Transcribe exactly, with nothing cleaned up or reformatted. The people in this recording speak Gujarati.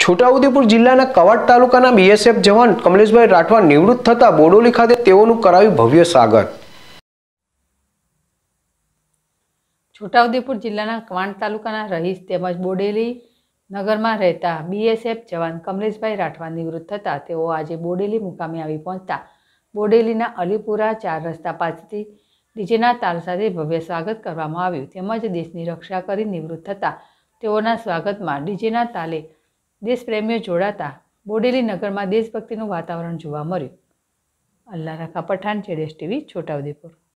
છોટાઉદેપુર જિલ્લાના કવાંટ તાલુકાના બીએસએફ જવાન કમલેશભાઈ રાઠવા નિવૃત્ત થતા બોડોલી ખાતે તેઓનું કરાયું ભવ્ય સ્વાગત। છોટાઉદેપુર જિલ્લાના કવાંટ તાલુકાના રહીશ તેમજ બોડેલી નગરમાં રહેતા બીએસએફ જવાન કમલેશભાઈ રાઠવા નિવૃત્ત થતા તેઓ આજે બોડેલી મુકામે આવી પહોંચતા બોડેલીના અલીપુરા ચાર રસ્તા પાસેથી ડીજેના તાલ સાથે ભવ્ય સ્વાગત કરવામાં આવ્યું તેમજ દેશની રક્ષા કરી નિવૃત્ત થતા તેઓના સ્વાગતમાં ડીજેના તાલે દેશપ્રેમીઓ જોડાતા બોડેલી નગરમાં દેશભક્તિનું વાતાવરણ જોવા મળ્યું। અલ્લાહ રાખા પઠાણ, ઝેડએસટીવી છોટાઉદેપુર।